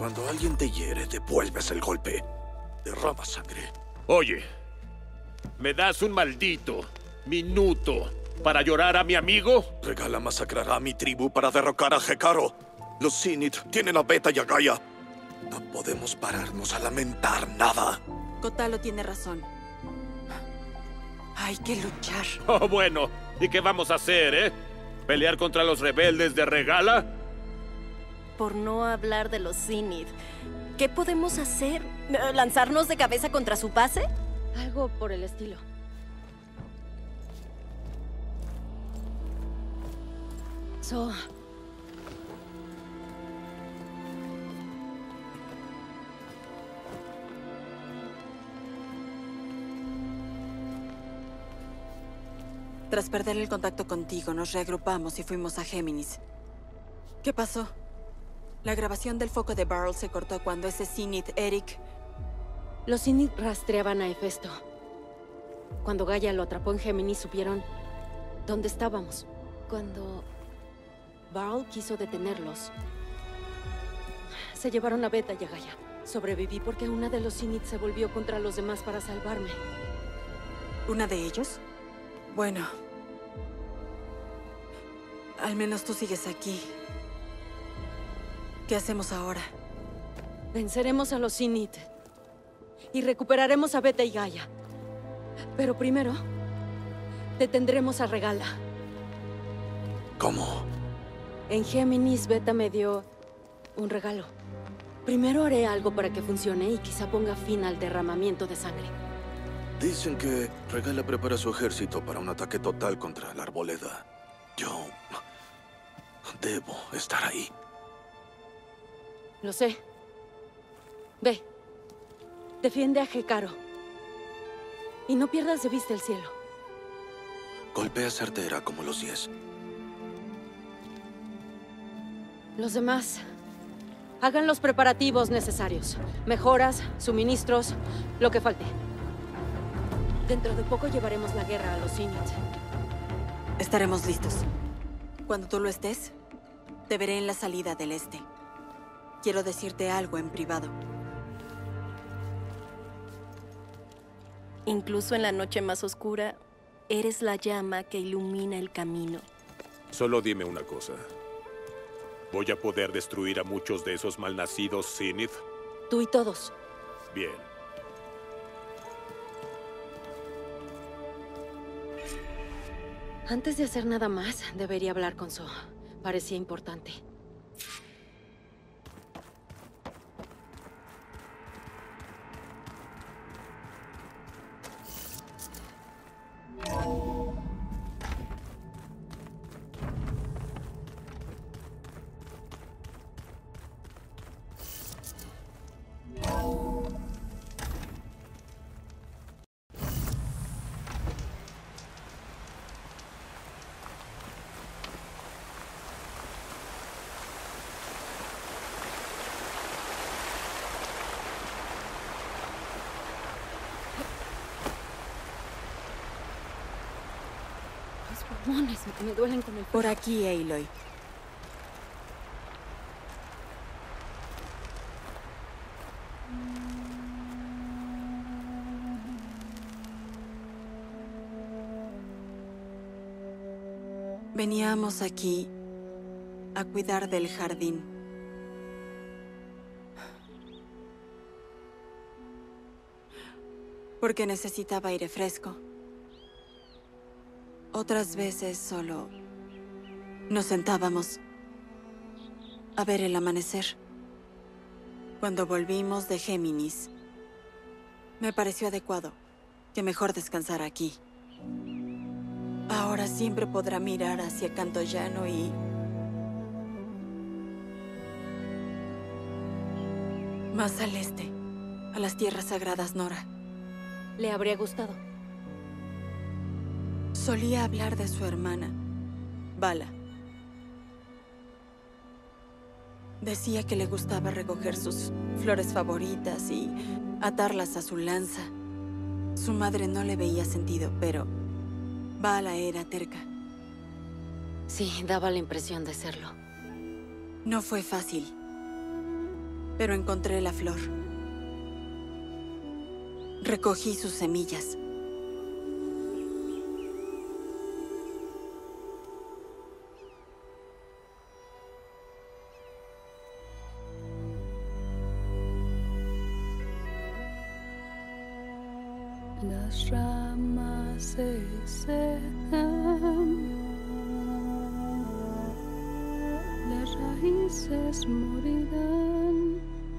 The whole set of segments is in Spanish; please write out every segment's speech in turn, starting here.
Cuando alguien te hiere, devuelves el golpe. Derrama sangre. Oye, ¿me das un maldito minuto para llorar a mi amigo? Regala masacrará a mi tribu para derrocar a Hekarro. Los Zinith tienen a Beta y a Gaia. No podemos pararnos a lamentar nada. Kotalo tiene razón. Hay que luchar. Oh, bueno. ¿Y qué vamos a hacer, ¿Pelear contra los rebeldes de Regala? Por no hablar de los Zinith, ¿qué podemos hacer? ¿Lanzarnos de cabeza contra su base? Algo por el estilo. Tras perder el contacto contigo, nos reagrupamos y fuimos a Géminis. ¿Qué pasó? La grabación del foco de Varl se cortó cuando ese Zinith, Eric... Los Zinith rastreaban a Hefesto. Cuando Gaia lo atrapó en Géminis, supieron dónde estábamos. Cuando Varl quiso detenerlos, se llevaron a Beta y a Gaia. Sobreviví porque una de los Zinith se volvió contra los demás para salvarme. ¿Una de ellos? Bueno... al menos tú sigues aquí. ¿Qué hacemos ahora? Venceremos a los Zinith. Y recuperaremos a Beta y Gaia. Pero primero, detendremos a Regala. ¿Cómo? En Géminis, Beta me dio un regalo. Primero haré algo para que funcione y quizá ponga fin al derramamiento de sangre. Dicen que Regala prepara su ejército para un ataque total contra la arboleda. Yo... debo estar ahí. Lo sé. Ve. Defiende a Hekarro. Y no pierdas de vista el cielo. Golpea certera como los 10. Los demás... hagan los preparativos necesarios. Mejoras, suministros, lo que falte. Dentro de poco llevaremos la guerra a los Zinith. Estaremos listos. Cuando tú lo estés, te veré en la salida del este. Quiero decirte algo en privado. Incluso en la noche más oscura, eres la llama que ilumina el camino. Solo dime una cosa. ¿Voy a poder destruir a muchos de esos malnacidos Zinith? Tú y todos. Bien. Antes de hacer nada más, debería hablar con So. Parecía importante. Pulmones me duelen con el... Por aquí, Aloy. Veníamos aquí a cuidar del jardín. Porque necesitaba aire fresco. Otras veces solo nos sentábamos a ver el amanecer. Cuando volvimos de Géminis, me pareció adecuado que mejor descansara aquí. Ahora siempre podrá mirar hacia Canto Llano y... más al este, a las tierras sagradas Nora. Le habría gustado. Solía hablar de su hermana, Vala. Decía que le gustaba recoger sus flores favoritas y atarlas a su lanza. Su madre no le veía sentido, pero Vala era terca. Sí, daba la impresión de serlo. No fue fácil. pero encontré la flor. Recogí sus semillas. Las ramas se secan, las raíces morirán,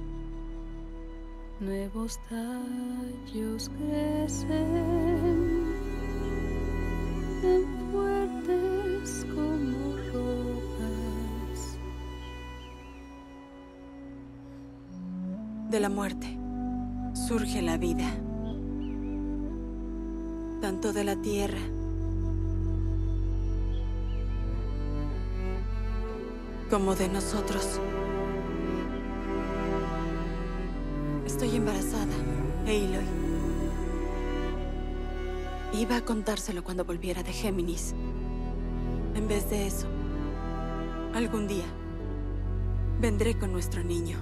nuevos tallos crecen, tan fuertes como rocas. De la muerte surge la vida. Tanto de la tierra como de nosotros. Estoy embarazada, Aloy. Iba a contárselo cuando volviera de Géminis. En vez de eso, algún día vendré con nuestro niño.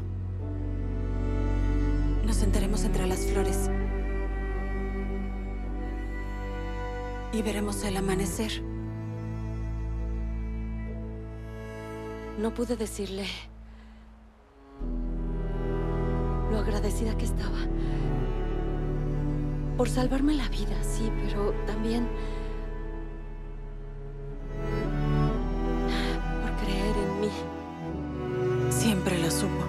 Nos sentaremos entre las flores y veremos el amanecer. No pude decirle lo agradecida que estaba. Por salvarme la vida, sí, pero también por creer en mí. Siempre lo supo.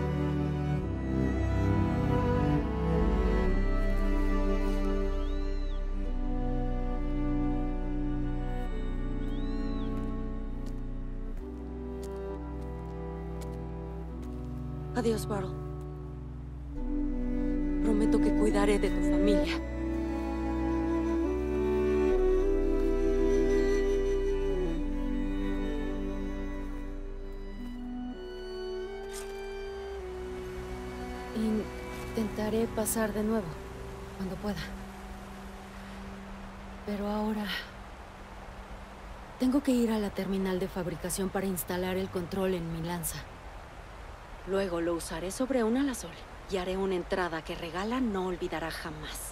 Adiós, Varl. Prometo que cuidaré de tu familia. Intentaré pasar de nuevo, cuando pueda. Pero ahora tengo que ir a la terminal de fabricación para instalar el control en mi lanza. Luego lo usaré sobre un alasol y haré una entrada que Regala no olvidará jamás.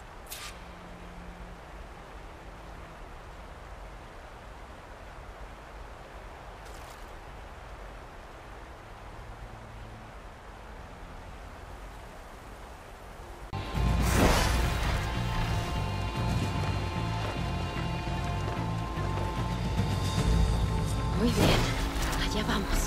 Muy bien, allá vamos.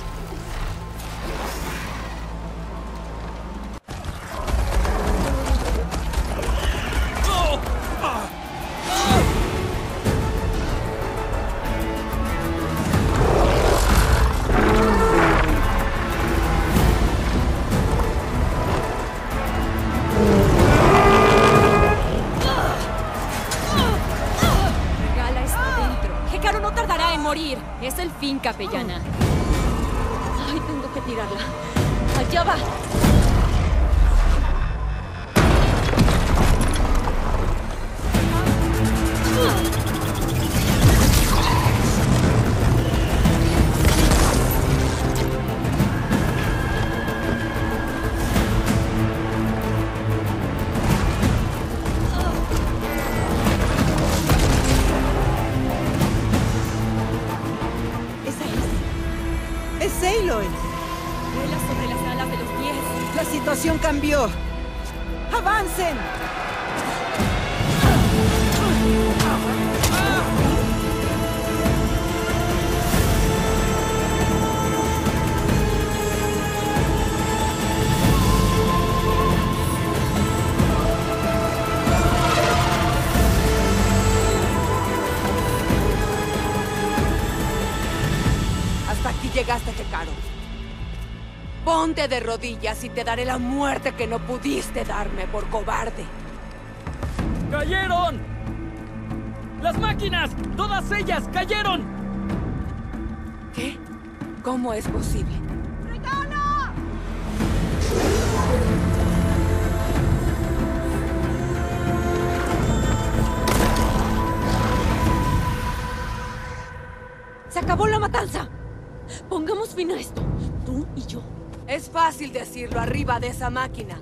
Regala está dentro. Hekarro no tardará en morir. Es el fin, capellana. Ay, tengo que tirarla. ¡Allá va! ¡Es Aloy! Vuela sobre las alas de los pies. ¡La situación cambió! ¡Avancen! Hasta aquí llegaste, Hekarro. Ponte de rodillas y te daré la muerte que no pudiste darme por cobarde. ¡Cayeron! ¡Las máquinas! ¡Todas ellas cayeron! ¿Qué? ¿Cómo es posible? ¡Se acabó la matanza! Pongamos fin a esto, tú y yo. Es fácil decirlo arriba de esa máquina.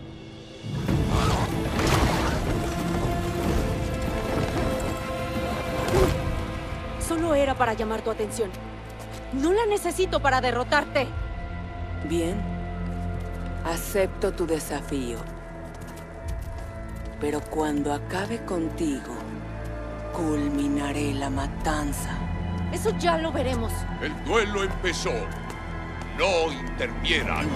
Solo era para llamar tu atención. No la necesito para derrotarte. Bien. Acepto tu desafío. Pero cuando acabe contigo, culminaré la matanza. Eso ya lo veremos. El duelo empezó. No interfieran.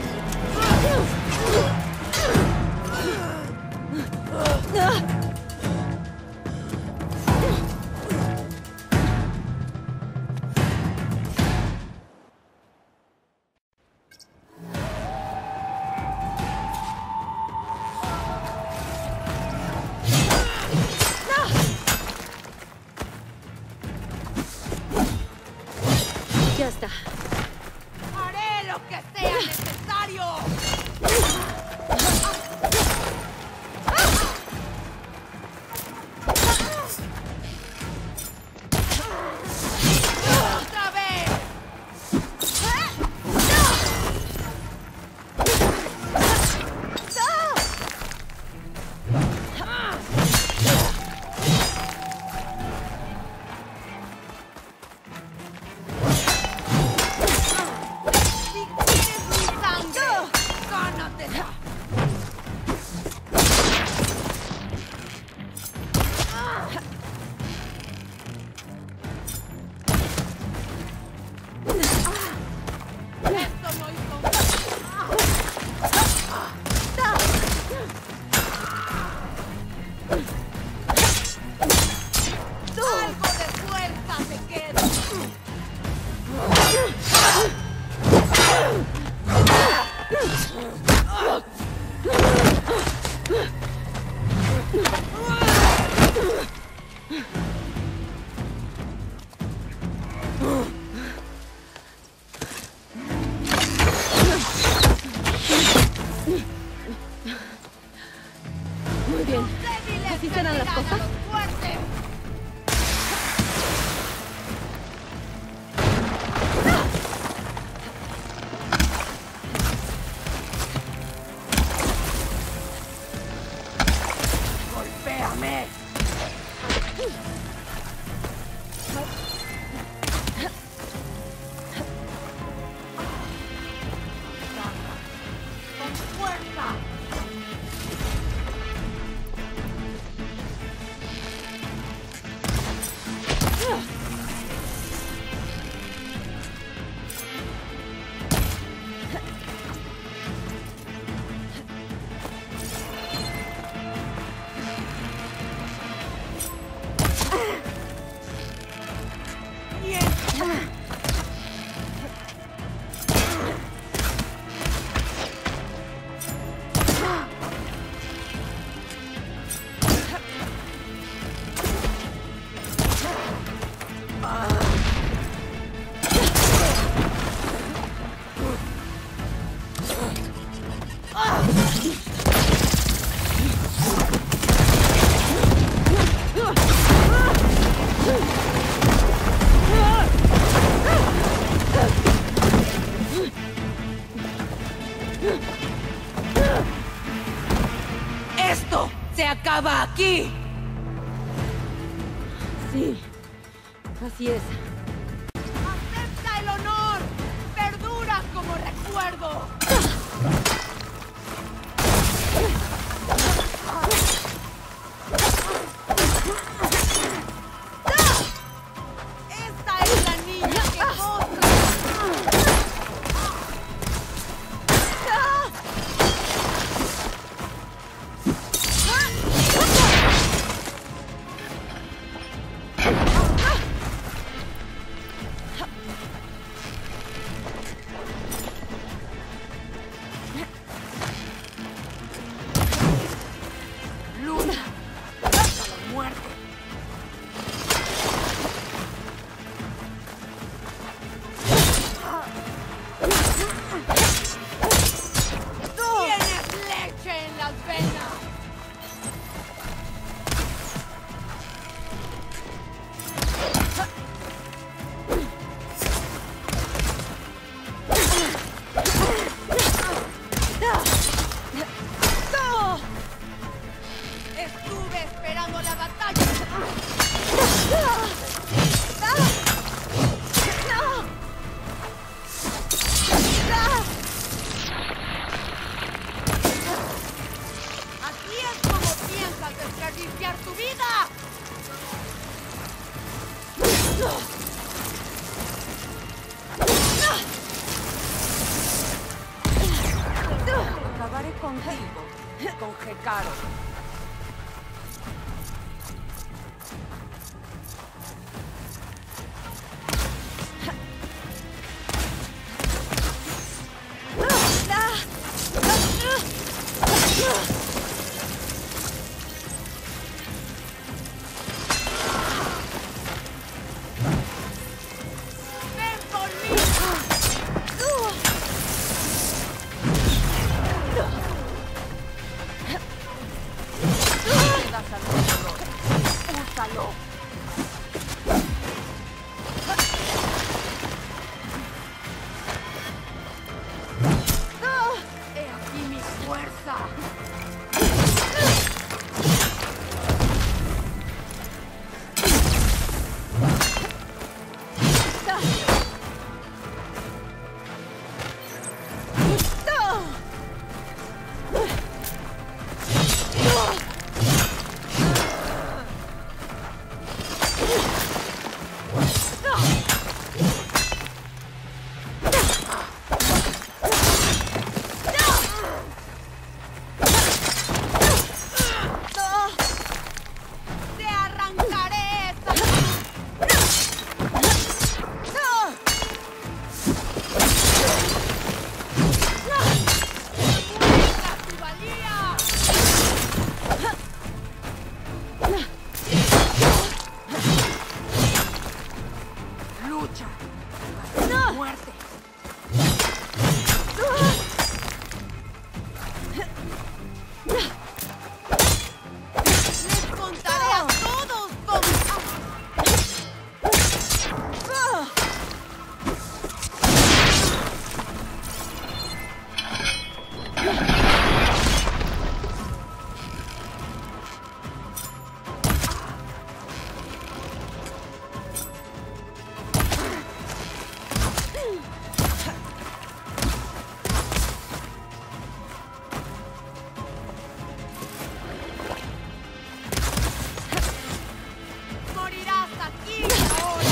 Ya está. ¡Haré lo que sea necesario! ¡Otra vez! ¡Si quieres mi sangre, gánatela! ¡Esto no hizo... ¡Algo de fuerza te queda! Muy bien. ¡Débiles ¿Así serán las vencerán a cosas? los fuertes! ¡Golpéame! ¡Con fuerza! ¡Esto se acaba aquí! Sí. Así es. ¡Acepta el honor! ¡Perdura como recuerdo! ¡Esta es la niña que goza! lucha. ¡No! ¡Muerte! ¡Les contaré a todos cómo! ¡Morirás aquí ahora!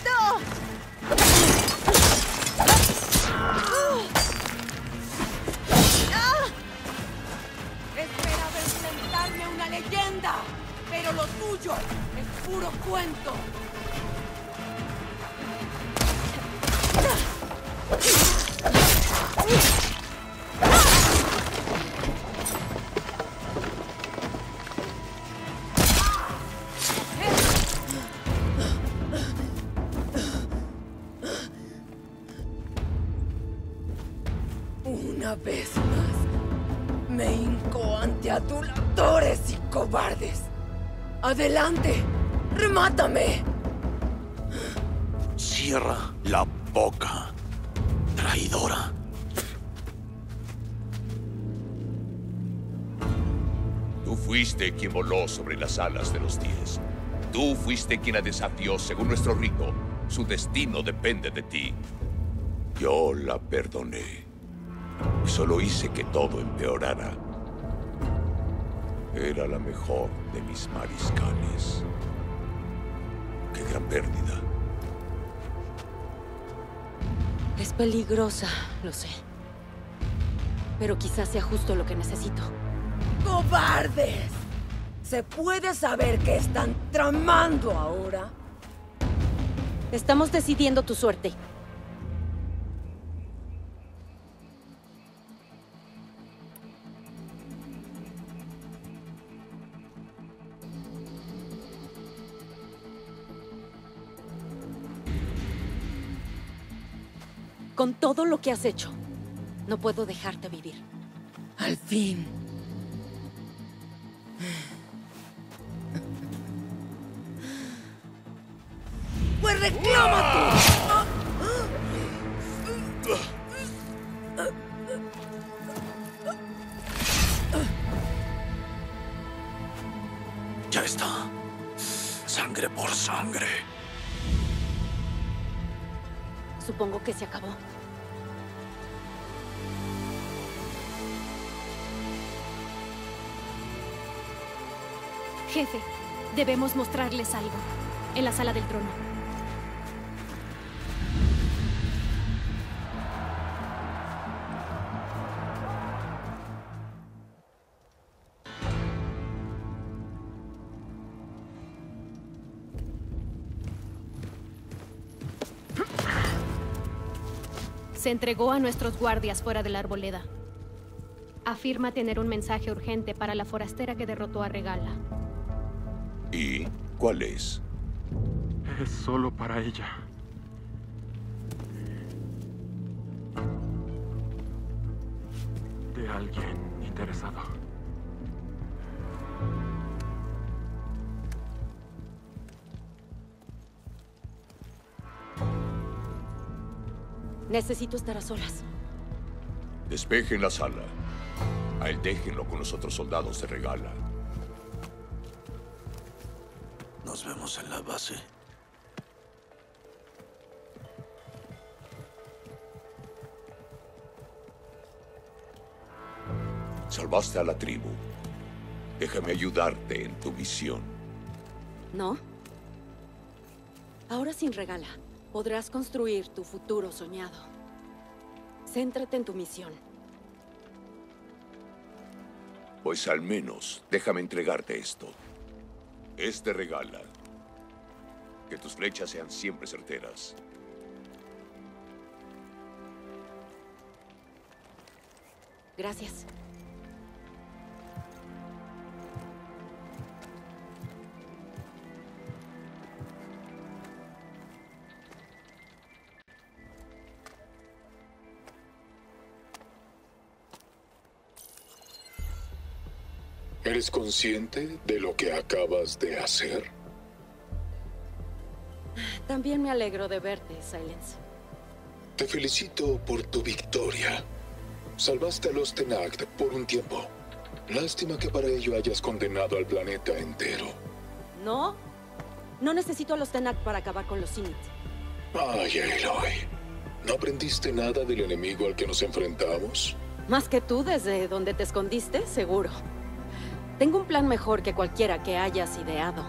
Esperaba enfrentarme a una leyenda, pero lo tuyo es puro cuento. Una vez más, me hinco ante aduladores y cobardes. ¡Adelante! ¡Remátame! Cierra la boca, traidora. Tú fuiste quien voló sobre las alas de los 10. Tú fuiste quien la desafió según nuestro rito. Su destino depende de ti. Yo la perdoné. Y solo hice que todo empeorara. Era la mejor de mis mariscales. ¡Qué gran pérdida! Es peligrosa, lo sé. Pero quizás sea justo lo que necesito. ¡Cobardes! ¿Se puede saber qué están tramando ahora? Estamos decidiendo tu suerte. Con todo lo que has hecho, no puedo dejarte vivir. Al fin. ¡Pues reclama tú! Ya está. Sangre por sangre. Supongo que se acabó. Jefe, debemos mostrarles algo. En la sala del trono. Se entregó a nuestros guardias fuera de la arboleda. Afirma tener un mensaje urgente para la forastera que derrotó a Regala. ¿Y cuál es? Es solo para ella. De alguien interesado. Necesito estar a solas. Despejen la sala. A él déjenlo con los otros soldados de Regala. Nos vemos en la base. Salvaste a la tribu. Déjame ayudarte en tu misión. ¿No? Ahora sin Regala, podrás construir tu futuro soñado. Céntrate en tu misión. Pues al menos déjame entregarte esto. Este Regala. Que tus flechas sean siempre certeras. Gracias. ¿Eres consciente de lo que acabas de hacer? También me alegro de verte, Silence. Te felicito por tu victoria. Salvaste a los Tenakt por un tiempo. Lástima que para ello hayas condenado al planeta entero. No. No necesito a los Tenakt para acabar con los Zenith. Ay, Aloy. ¿No aprendiste nada del enemigo al que nos enfrentamos? Más que tú desde donde te escondiste, seguro. Tengo un plan mejor que cualquiera que hayas ideado.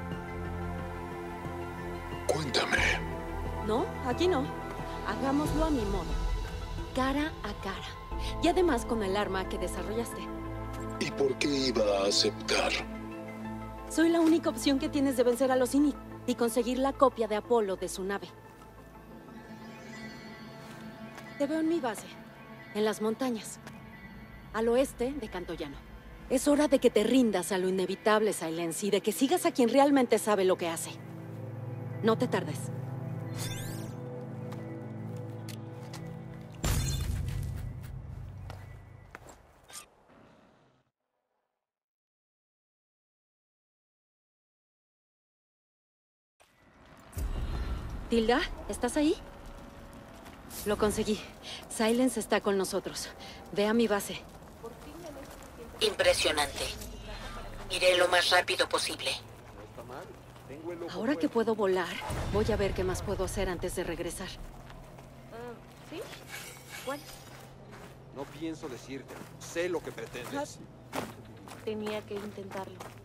Cuéntame. No, aquí no. Hagámoslo a mi modo. Cara a cara. Y además con el arma que desarrollaste. ¿Y por qué iba a aceptar? Soy la única opción que tienes de vencer a los Zenith y conseguir la copia de Apolo de su nave. Te veo en mi base, en las montañas, al oeste de Cantoyano. Es hora de que te rindas a lo inevitable, Silence, y de que sigas a quien realmente sabe lo que hace. No te tardes. Tilda, ¿estás ahí? Lo conseguí. Silence está con nosotros. Ve a mi base. Impresionante. Iré lo más rápido posible. Ahora que puedo volar, voy a ver qué más puedo hacer antes de regresar. ¿Sí? ¿Cuál? No pienso decirte. Sé lo que pretendes. Tenía que intentarlo.